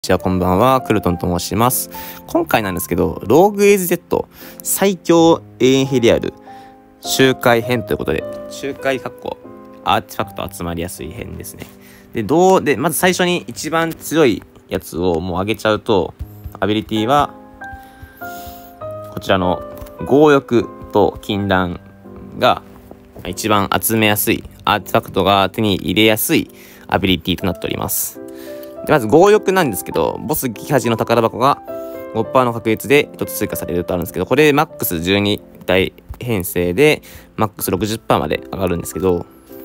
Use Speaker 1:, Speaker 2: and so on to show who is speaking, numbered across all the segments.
Speaker 1: こんばんは、クルトンと申します。今回なんですけど、ローグエイズ Z 最強エンヘリアル周回編ということで、周回アーティファクト集まりやすい編ですね。で、まず最初に一番強いやつをもう上げちゃうと、アビリティは、こちらの強欲と禁断が一番集めやすい、アーティファクトが手に入れやすいアビリティとなっております。でまず強欲なんですけど、ボス撃破時の宝箱が 5% の確率で1つ追加されるとあるんですけど、これマックス12体編成でマックス 60% まで上がるんですけど、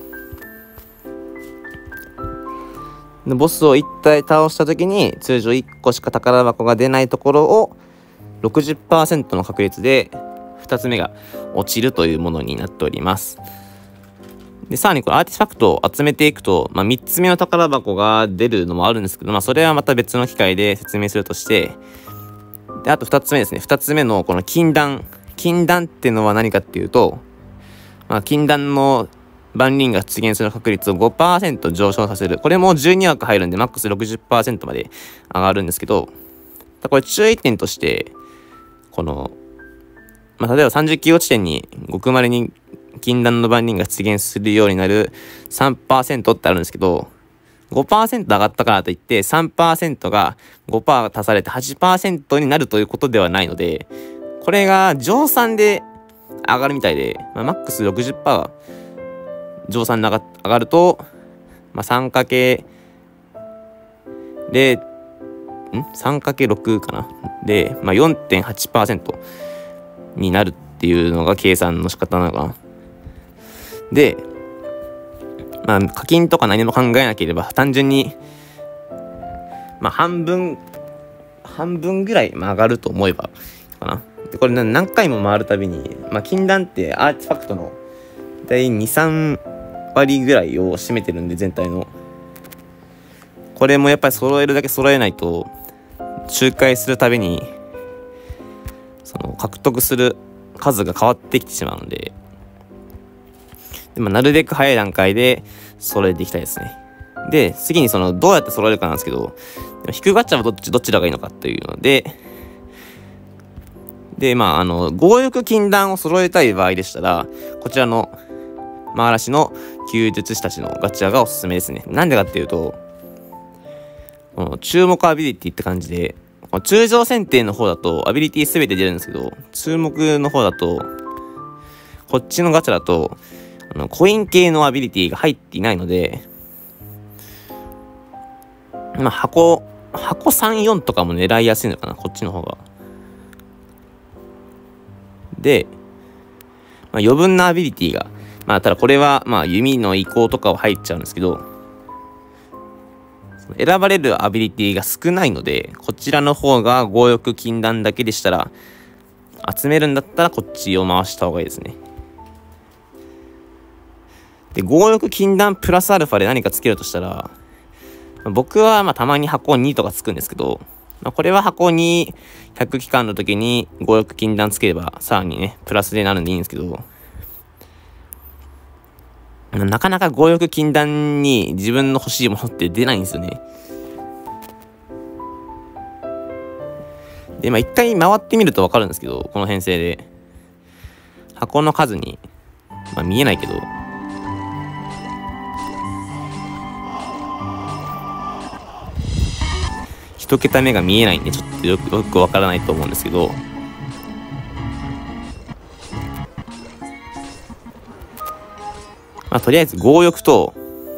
Speaker 1: でボスを1体倒した時に通常1個しか宝箱が出ないところを 60% の確率で2つ目が落ちるというものになっております。で、さらにこれアーティファクトを集めていくと、3つ目の宝箱が出るのもあるんですけど、それはまた別の機会で説明するとして、で、あと2つ目ですね。2つ目のこの禁断。禁断っていうのは何かっていうと、禁断の万輪が出現する確率を 5% 上昇させる。これも12枠入るんで、マックス 60% まで上がるんですけど、これ注意点として、この、例えば30キロ地点に極丸に禁断の万輪が出現するようになる 3% ってあるんですけど、5% 上がったからといって 3% が 5% 足されて 8% になるということではないので、これが乗算で上がるみたいで、マックス 60% が乗算で上がると、3×6 かなで、4.8% になるっていうのが計算の仕方なのかな。で、課金とか何も考えなければ単純に半分ぐらい上がると思えばかな。でこれ何回も回るたびに、禁断ってアーティファクトの大体 2,3 割ぐらいを占めてるんで、全体のこれもやっぱり揃えるだけ揃えないと周回するたびにその獲得する数が変わってきてしまうので、なるべく早い段階で揃えていきたいですね。で、次にどうやって揃えるかなんですけど、引くガチャはどちらがいいのかっていうので、強欲禁断を揃えたい場合でしたら、こちらのマーラシの弓術師たちのガチャがおすすめですね。なんでかっていうと、この注目アビリティって感じで、通常選定の方だとアビリティ全て出るんですけど、注目の方だと、こっちのガチャだと、コイン系のアビリティが入っていないので、箱3、4とかも狙いやすいのかな、こっちの方が。で、余分なアビリティが、ただこれは、弓の移行とかは入っちゃうんですけど、選ばれるアビリティが少ないので、こちらの方が強欲禁断だけでしたら、集めるんだったらこっちを回した方がいいですね。で、強欲禁断プラスアルファで何かつけるとしたら、僕はたまに箱2とかつくんですけど、これは箱2、100期間の時に強欲禁断つければさらにね、プラスでなるんでいいんですけど、なかなか強欲禁断に自分の欲しいものって出ないんですよね。で、一回回ってみるとわかるんですけど、この編成で。箱の数に、見えないけど、一桁目が見えないんで、ちょっとよくわからないと思うんですけど、とりあえず強欲と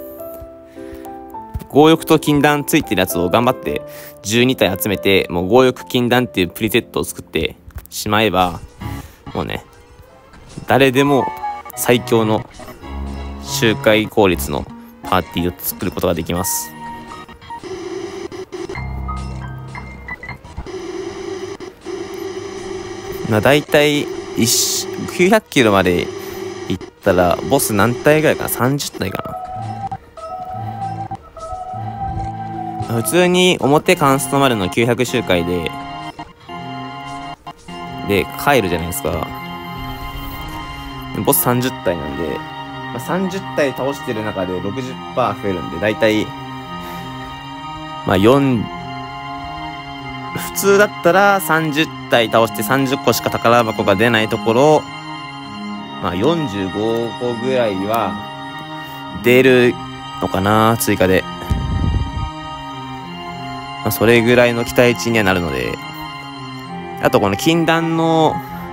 Speaker 1: 禁断ついてるやつを頑張って12体集めて、もう強欲禁断っていうプリセットを作ってしまえば、もうね、誰でも最強の周回効率のパーティーを作ることができます。だいたい900キロまで行ったらボス何体ぐらいかな、30体かな。普通に表カンストマルの900周回で帰るじゃないですか。ボス30体なんで、30体倒してる中で 60% 増えるんで、だいたい4 普通だったら30体倒して30個しか宝箱が出ないところ、まあ45個ぐらいは出るのかな、追加で。まあ、それぐらいの期待値にはなるので、あとこの禁断の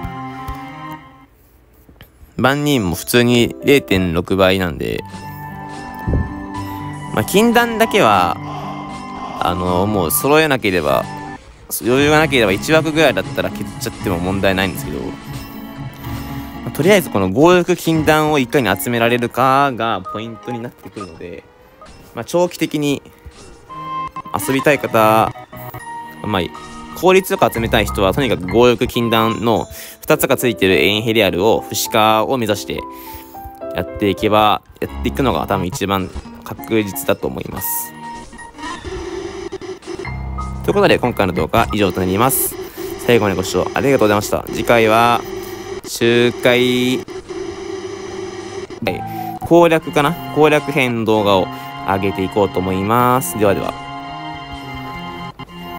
Speaker 1: 万人も普通に 0.6 倍なんで、まあ、禁断だけはもう揃えなければ、余裕がなければ1枠ぐらいだったら削っちゃっても問題ないんですけど、まあ、とりあえずこの強力禁断をいかに集められるかがポイントになってくるので、まあ、長期的に遊びたい方、まあ、効率よく集めたい人はとにかく強力禁断の2つがついてるエインヘリアルを不死化を目指してやっていくのが多分一番確実だと思います。ということで今回の動画は以上となります。最後までご視聴ありがとうございました。次回は周回攻略編の動画を上げていこうと思います。ではでは。